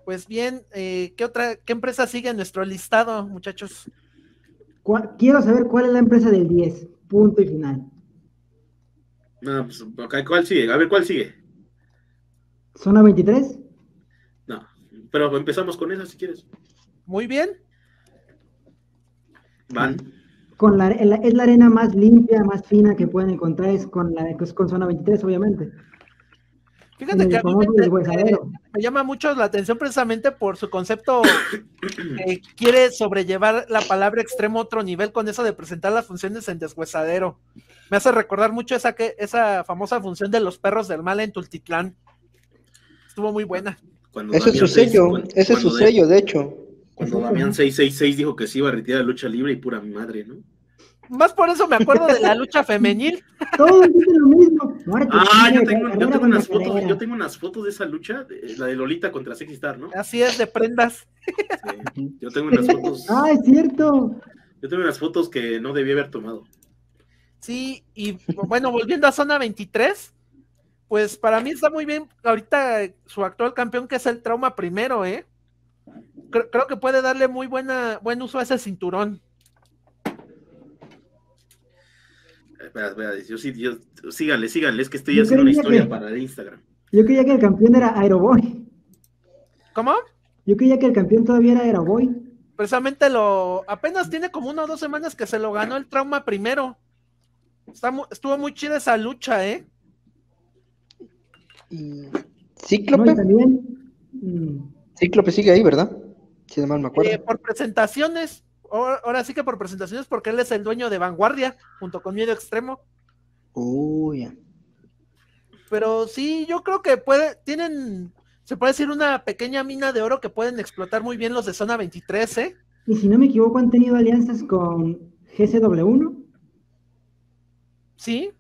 Pues bien, ¿qué empresa sigue en nuestro listado, muchachos? Quiero saber cuál es la empresa del 10. Punto y final. No, pues, ok, ¿cuál sigue? A ver, ¿cuál sigue? ¿Zona 23? No, pero empezamos con esa si quieres. Muy bien. Van. Es la arena más limpia, más fina que pueden encontrar, es con zona 23, obviamente. En Fíjate que el a mí me, famoso deshuesadero. me llama mucho la atención precisamente por su concepto que quiere sobrellevar la palabra extremo a otro nivel con eso de presentar las funciones en deshuesadero. Me hace recordar mucho esa famosa función de los perros del mal en Tultitlán. Estuvo muy buena. Ese es su sello, de hecho. Cuando Damián 666 dijo que se iba a retirar de lucha libre y pura madre, ¿no? Más por eso me acuerdo de la lucha femenil. Todos dicen lo mismo. Yo tengo unas fotos de esa lucha, la de Lolita contra Sexy Star, ¿no? Así es, de prendas. Sí, yo tengo unas fotos. Ah, es cierto. Yo tengo unas fotos que no debí haber tomado. Sí, y bueno, volviendo a Zona 23, pues para mí está muy bien ahorita su actual campeón, que es el Trauma Primero, ¿eh? Creo que puede darle muy buen uso a ese cinturón. Espera, síganle, es que estoy haciendo una historia para el Instagram. Yo creía que el campeón era Aeroboy. ¿Cómo? Yo creía que el campeón todavía era Aeroboy. Precisamente apenas tiene como 1 o 2 semanas que se lo ganó el Trauma Primero. Estuvo muy chida esa lucha, ¿eh? Y Cíclope. No, también. Cíclope sigue ahí, ¿verdad? Si no mal me acuerdo. Por presentaciones. Ahora sí que por presentaciones, porque él es el dueño de Vanguardia, junto con Miedo Extremo. Ya. Pero sí, yo creo que se puede decir, una pequeña mina de oro que pueden explotar muy bien los de Zona 23, ¿eh? Y si no me equivoco, han tenido alianzas con GCW, ¿no? Sí.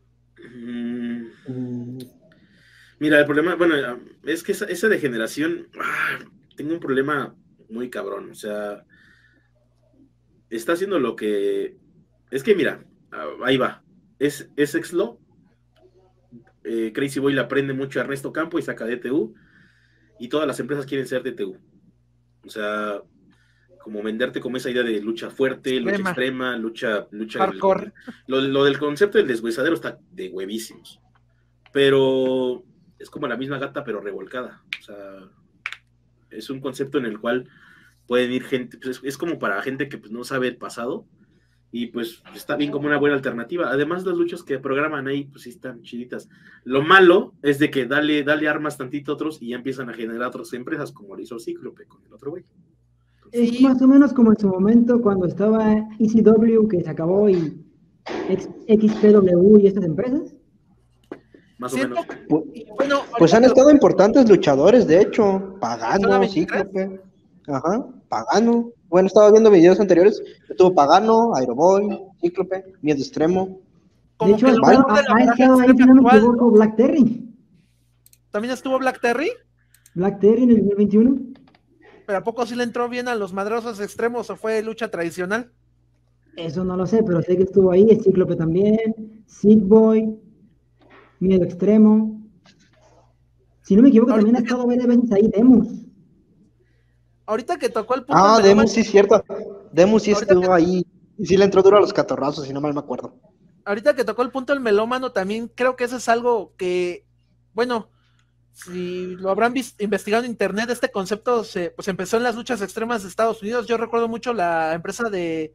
Mira, el problema, bueno, es que esa degeneración, tengo un problema muy cabrón, o sea, está haciendo lo que, es que mira, ahí va, es Exlo, Crazy Boy le aprende mucho a Ernesto Campo y saca DTU, y todas las empresas quieren ser DTU, o sea, como venderte como esa idea de lucha fuerte, lucha extrema, lucha hardcore. Lo del concepto del deshuesadero está de huevísimos, pero es como la misma gata pero revolcada, o sea, es un concepto en el cual pueden ir gente, pues es como para gente que pues no sabe el pasado, y pues está bien como una buena alternativa. Además, las luchas que programan ahí, pues sí están chiditas. Lo malo es de que dale armas tantito a otros y ya empiezan a generar otras empresas, como lo hizo Cíclope con el otro güey. Es más o menos como en su momento cuando estaba ECW, que se acabó, y XPW y estas empresas. Más o menos. Pues han estado importantes luchadores, de hecho. Pagano, Cíclope. Ajá, Pagano. Bueno, estaba viendo videos anteriores. Estuvo Pagano, Aeroboy, Cíclope, Miedo Extremo. De hecho, ha estado ahí, si no me equivoco, Black Terry. ¿También estuvo Black Terry? Black Terry en el 2021. ¿Pero a poco sí le entró bien a los madrosos extremos o fue lucha tradicional? Eso no lo sé, pero sé que estuvo ahí, el Cíclope también, Sick Boy, Miedo Extremo. Si no me equivoco, también ha estado varias veces ahí Demus. Ahorita que tocó el punto... Demus, sí, cierto. Demus sí estuvo ahí. Y sí le entró duro a los catorrazos, si no mal me acuerdo. Ahorita que tocó el punto del melómano, también creo que eso es algo que, bueno, si lo habrán investigado en internet, este concepto pues empezó en las luchas extremas de Estados Unidos. Yo recuerdo mucho la empresa de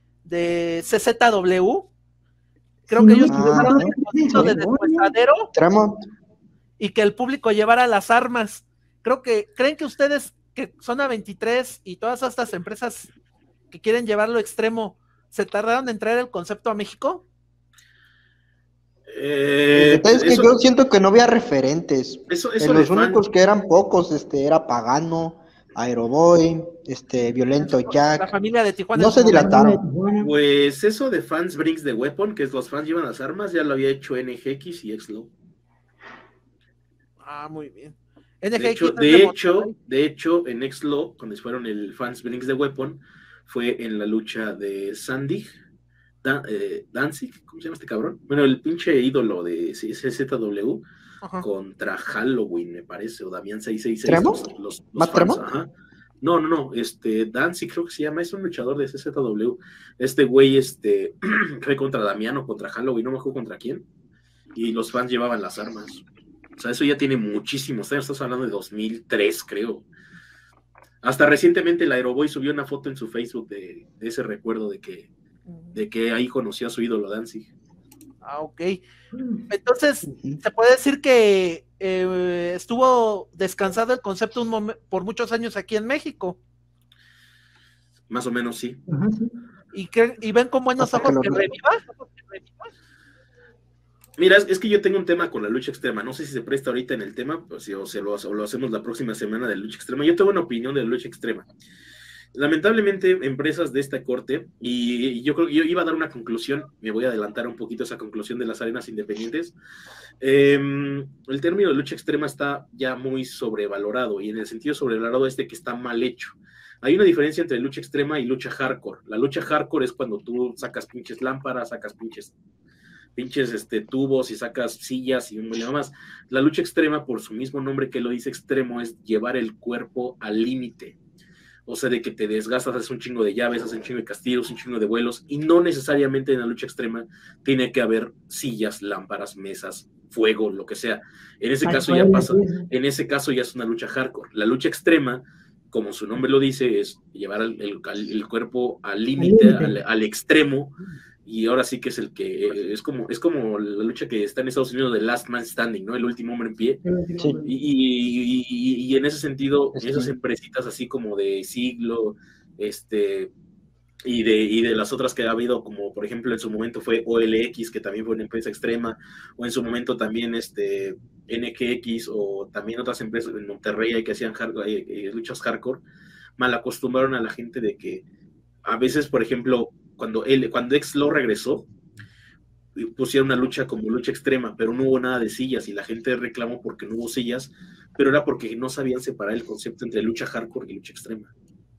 CZW. Creo que ellos utilizaron el concepto de deshuesadero y que el público llevara las armas. ¿Creen que ustedes, que Zona 23 y todas estas empresas que quieren llevarlo extremo, se tardaron en traer el concepto a México? El detalle es que yo siento que no había referentes. Los únicos que eran pocos, era Pagano, Aeroboy, Violento Jack. La familia de Tijuana. No se dilataron. Pues eso de Fans Brings the Weapon, que es los fans llevan las armas, ya lo había hecho NGX y Exlo. Muy bien. De hecho, en Exlo, cuando fueron el Fans Brings the Weapon, fue en la lucha de Sandy. Danzig, ¿cómo se llama este cabrón? Bueno, el pinche ídolo de CZW contra Halloween, me parece, o Damián 666. ¿Tremo? Los ¿Más fans, Tremo? ajá. No, Danzig creo que se llama, es un luchador de CZW. Este güey, fue contra Damián o contra Halloween, no me acuerdo contra quién. Y los fans llevaban las armas. O sea, eso ya tiene muchísimos años, estás hablando de 2003, creo. Hasta recientemente el Aeroboy subió una foto en su Facebook de ese recuerdo de que ahí conoció a su ídolo Danzig. Ah, ok. Entonces, se puede decir que estuvo descansado el concepto por muchos años aquí en México. Más o menos, sí. Ajá, sí. ¿Y ven con buenos ojos que reviva? Mira, es que yo tengo un tema con la lucha extrema. No sé si se presta ahorita en el tema, pues, o lo hacemos la próxima semana de lucha extrema. Yo tengo una opinión de la lucha extrema. Lamentablemente, empresas de esta corte, y yo creo que yo iba a dar una conclusión, me voy a adelantar un poquito a esa conclusión de las arenas independientes. El término de lucha extrema está ya muy sobrevalorado, y en el sentido sobrevalorado que está mal hecho. Hay una diferencia entre lucha extrema y lucha hardcore. La lucha hardcore es cuando tú sacas pinches lámparas, sacas pinches tubos y sacas sillas y nada más. La lucha extrema, por su mismo nombre que lo dice extremo, es llevar el cuerpo al límite. O sea, de que te desgastas, haces un chingo de llaves, haces un chingo de castillos, un chingo de vuelos, y no necesariamente en la lucha extrema tiene que haber sillas, lámparas, mesas, fuego, lo que sea. En ese caso ya pasa, en ese caso ya es una lucha hardcore. La lucha extrema, como su nombre lo dice, es llevar el cuerpo al límite, al extremo, y ahora sí que es el que es como la lucha que está en Estados Unidos de Last Man Standing, ¿no? El último hombre en pie. Sí. Y en ese sentido, esas empresitas así como de Siglo, y de las otras que ha habido, como por ejemplo en su momento fue OLX, que también fue una empresa extrema, o en su momento también NXX, o también otras empresas en Monterrey que hacían luchas hardcore, mal acostumbraron a la gente de que a veces, por ejemplo, cuando Ex-Law regresó, pusieron una lucha como lucha extrema, pero no hubo nada de sillas, y la gente reclamó porque no hubo sillas, pero era porque no sabían separar el concepto entre lucha hardcore y lucha extrema.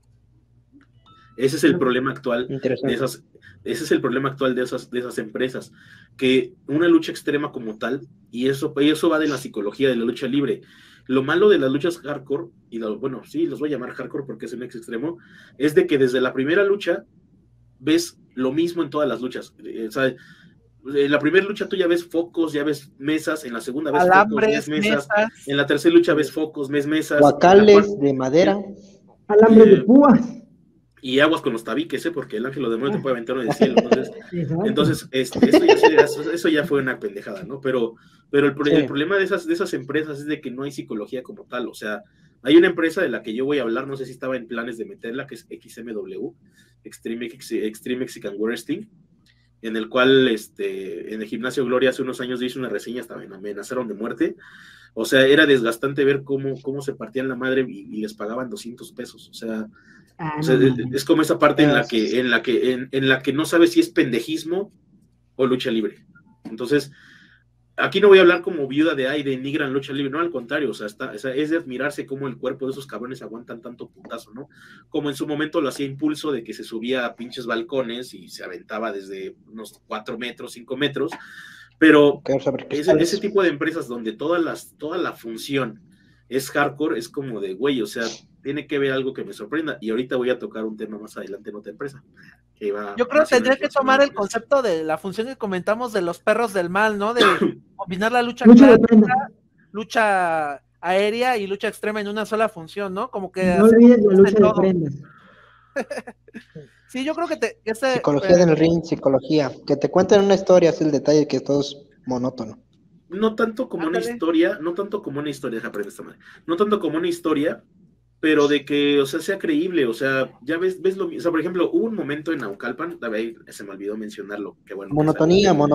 Ese es el problema actual de esas empresas, que una lucha extrema como tal, y eso va de la psicología de la lucha libre. Lo malo de las luchas hardcore, sí, los voy a llamar hardcore porque es un ex extremo, es de que desde la primera lucha ves lo mismo en todas las luchas. O sea, en la primera lucha tú ya ves focos, ya ves mesas, en la segunda ves alambres, focos, ves mesas, en la tercera lucha ves focos, ves mesas. Guacales de madera. Alambres de púas. Y aguas con los tabiques, porque el ángel de los demonios te puede aventar uno del cielo. Entonces eso ya fue una pendejada, ¿no? Pero el problema de esas empresas es de que no hay psicología como tal. O sea, hay una empresa de la que yo voy a hablar, no sé si estaba en planes de meterla, que es XMW, Extreme Mexican Wrestling, en el cual en el Gimnasio Gloria hace unos años hice una reseña, hasta me amenazaron de muerte. O sea, era desgastante ver cómo se partían la madre y les pagaban 200 pesos. O sea, es como esa parte en la que no sabes si es pendejismo o lucha libre. Entonces, aquí no voy a hablar como viuda de denigran lucha libre, no, al contrario, o sea, es de admirarse cómo el cuerpo de esos cabrones aguantan tanto putazo, ¿no? Como en su momento lo hacía Impulso, de que se subía a pinches balcones y se aventaba desde unos 4 metros, 5 metros, pero ese tipo de empresas donde toda la función es hardcore, es como de, güey, o sea, tiene que haber algo que me sorprenda, y ahorita voy a tocar un tema más adelante en otra empresa. Yo creo que tendría que tomar el concepto de la función que comentamos de los perros del mal, ¿no? De combinar la lucha aérea y lucha extrema en una sola función, ¿no? Como que no olvides la lucha de prendas. Sí, yo creo que psicología del ring, psicología, que te cuenten una historia, es el detalle que todo es monótono. No tanto como una historia, deja aprender esta madre. No tanto como una historia, pero de que, o sea, sea creíble, o sea, ya ves lo mismo. O sea, por ejemplo, hubo un momento en Naucalpan, se me olvidó mencionarlo, que bueno. Monotonía. No.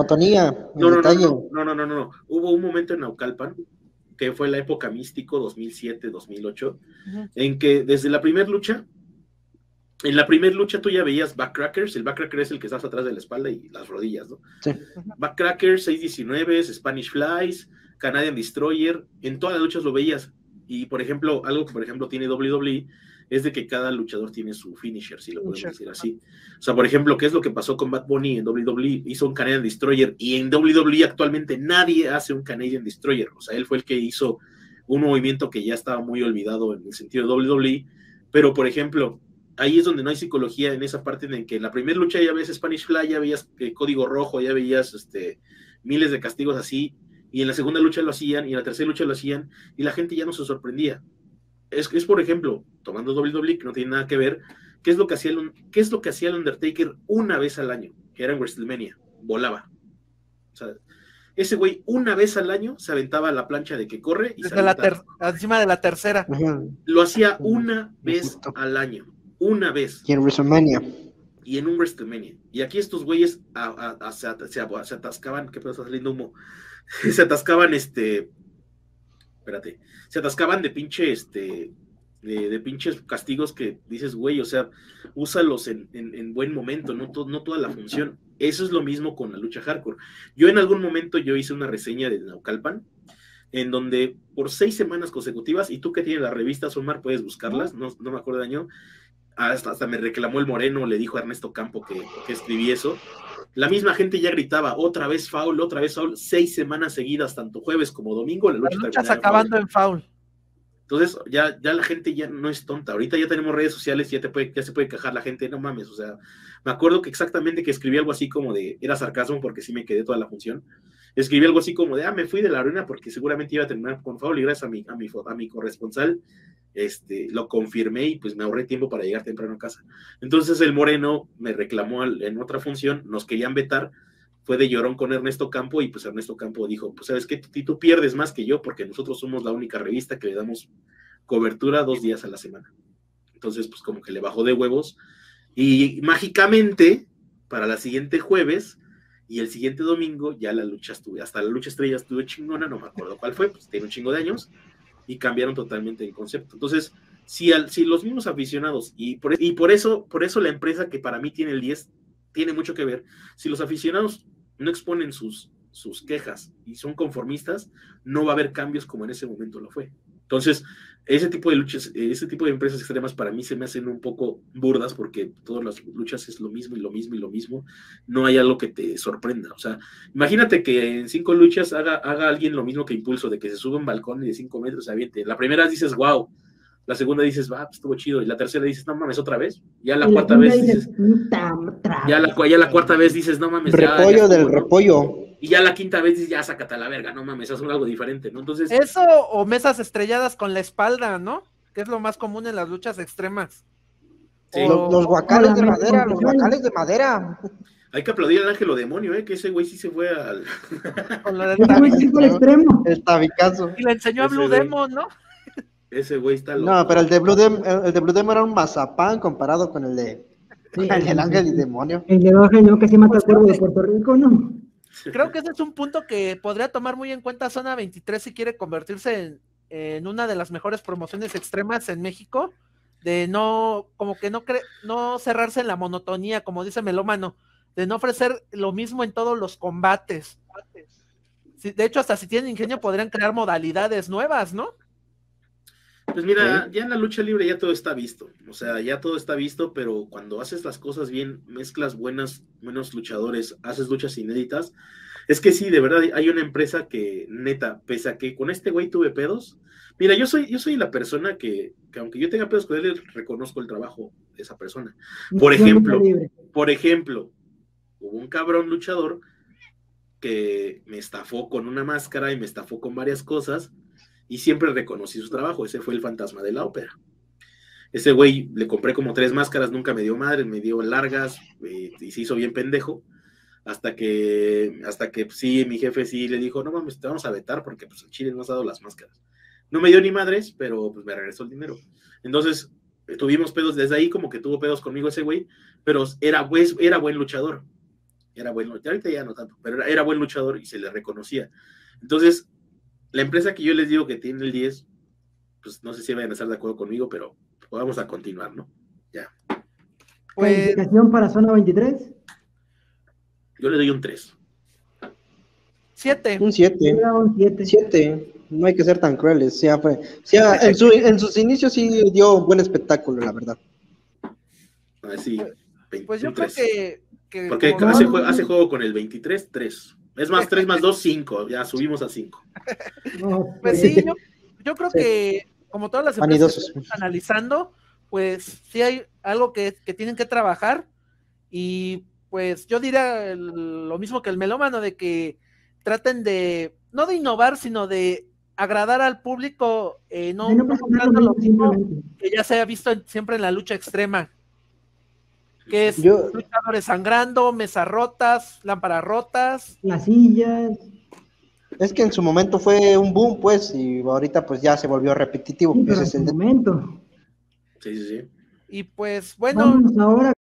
Hubo un momento en Naucalpan, que fue la época místico, 2007, 2008, en que desde la primera lucha, tú ya veías backcrackers. El backcracker es el que estás atrás de la espalda y las rodillas, ¿no? Sí. Backcrackers, 619, Spanish Flies, Canadian Destroyer, en todas las luchas lo veías. Y por ejemplo, algo que por ejemplo tiene WWE es de que cada luchador tiene su finisher, si lo podemos decir así. O sea, por ejemplo, ¿qué es lo que pasó con Bad Bunny en WWE? Hizo un Canadian Destroyer, y en WWE actualmente nadie hace un Canadian Destroyer. O sea, él fue el que hizo un movimiento que ya estaba muy olvidado en el sentido de WWE, pero por ejemplo, ahí es donde no hay psicología en esa parte en que en la primera lucha ya ves Spanish Fly, ya veías código rojo, ya veías miles de castigos así, y en la segunda lucha lo hacían, y en la tercera lucha lo hacían, y la gente ya no se sorprendía. Es por ejemplo, tomando WWE, que no tiene nada que ver, ¿qué es lo que hacía el Undertaker una vez al año? Que era en WrestleMania, volaba. O sea, ese güey una vez al año se aventaba la plancha de que corre y encima de la tercera. Lo hacía una vez al año, una vez. Y en WrestleMania. Y en un WrestleMania. Y aquí estos güeyes se atascaban, ¿qué pedo está saliendo humo? Se atascaban, se atascaban de pinche, de pinches castigos que dices, güey, o sea, úsalos en buen momento, no toda la función. Eso es lo mismo con la lucha hardcore. Yo en algún momento hice una reseña de Naucalpan, en donde por 6 semanas consecutivas, y tú que tienes las revistas, Omar, puedes buscarlas, no me acuerdo de año, hasta me reclamó el Moreno, le dijo a Ernesto Campo que escribí eso. La misma gente ya gritaba, otra vez foul, 6 semanas seguidas, tanto jueves como domingo, la lucha acabando en foul. Entonces, ya la gente ya no es tonta. Ahorita ya tenemos redes sociales, ya se puede quejar la gente, no mames, o sea, me acuerdo que exactamente que escribí algo así como de, era sarcasmo porque sí me quedé toda la función, escribí algo así como de, me fui de la arena porque seguramente iba a terminar con foul, y gracias a mi corresponsal, lo confirmé, y pues me ahorré tiempo para llegar temprano a casa. Entonces el Moreno me reclamó en otra función, nos querían vetar, fue de llorón con Ernesto Campo, y pues Ernesto Campo dijo, pues sabes qué, tú pierdes más que yo, porque nosotros somos la única revista que le damos cobertura 2 días a la semana. Entonces pues como que le bajó de huevos, y mágicamente para la siguiente jueves y el siguiente domingo ya la lucha hasta la lucha estrella estuvo chingona, no me acuerdo cuál fue, pues tiene un chingo de años, y cambiaron totalmente el concepto. Entonces, si los mismos aficionados, y por eso la empresa que para mí tiene el 10, tiene mucho que ver, si los aficionados no exponen sus quejas y son conformistas, no va a haber cambios como en ese momento lo fue. Entonces, ese tipo de luchas, ese tipo de empresas extremas para mí se me hacen un poco burdas, porque todas las luchas es lo mismo y lo mismo y lo mismo, no hay algo que te sorprenda. O sea, imagínate que en 5 luchas haga alguien lo mismo que Impulso, de que se sube a un balcón y de 5 metros se aviente. La primera dices, wow, la segunda dices, pues estuvo chido, y la tercera dices, no mames, otra vez, ya la cuarta vez dices, ya la cuarta vez dices, no mames, repollo del repollo. Y ya la quinta vez dices, ya sácate a la verga, no mames, haz algo diferente, ¿no? Entonces, eso o mesas estrelladas con la espalda, ¿no? Que es lo más común en las luchas extremas. Sí. Los guacales de madera, Hay que aplaudir al Ángelo Demonio, que ese güey sí se fue al... Con lo del extremo. El tabicazo. Y le enseñó a Blue Demon, ¿no? Ese güey está loco. No, pero el de Blue Demon era un mazapán comparado con el de el Ángel y Demonio. El de Ángel, ¿no? Que se mata al cuervo de Puerto Rico, ¿no? Creo que ese es un punto que podría tomar muy en cuenta Zona 23 si quiere convertirse en una de las mejores promociones extremas en México, de no cerrarse en la monotonía, como dice Melómano, de no ofrecer lo mismo en todos los combates. Sí, de hecho, hasta si tienen ingenio podrían crear modalidades nuevas, ¿no? Pues mira, ya en la lucha libre ya todo está visto, o sea, ya todo está visto, pero cuando haces las cosas bien, mezclas buenos luchadores, haces luchas inéditas, es que sí, de verdad, hay una empresa que, neta, pese a que con este güey tuve pedos, mira, yo soy la persona que aunque yo tenga pedos con él, reconozco el trabajo de esa persona. Por ejemplo, hubo un cabrón luchador que me estafó con una máscara y me estafó con varias cosas, y siempre reconocí su trabajo. Ese fue el Fantasma de la Ópera. Ese güey le compré como 3 máscaras, nunca me dio madre, me dio largas, y se hizo bien pendejo, hasta que sí, mi jefe sí le dijo, no mames, te vamos a vetar porque pues el Chile no has dado las máscaras. No me dio ni madres, pero pues me regresó el dinero. Entonces tuvimos pedos, desde ahí como que tuvo pedos conmigo ese güey, pero era buen luchador. Ahorita ya no tanto, pero era buen luchador y se le reconocía. Entonces, la empresa que yo les digo que tiene el 10, pues no sé si vayan a estar de acuerdo conmigo, pero vamos a continuar, ¿no? Ya. ¿Calificación para Zona 23? Yo le doy un 3. 7. Un 7. 7. No hay que ser tan crueles. En sus inicios sí dio buen espectáculo, la verdad. Sí, pues yo creo que porque hace juego con el 23-3. Es más, 3 más 2, 5. Ya subimos a 5. Pues sí, yo creo que como todas las empresas que estamos analizando, pues sí hay algo que tienen que trabajar, y pues yo diría lo mismo que el melómano, de que traten de, no de innovar, sino de agradar al público, no mostrando lo mismo que ya se ha visto siempre en la lucha extrema, que es luchadores sangrando, mesas rotas, lámparas rotas, las sillas. Es que en su momento fue un boom, pues, y ahorita pues ya se volvió repetitivo. Sí, pero en su momento. Sí. Y pues bueno. Vamos ahora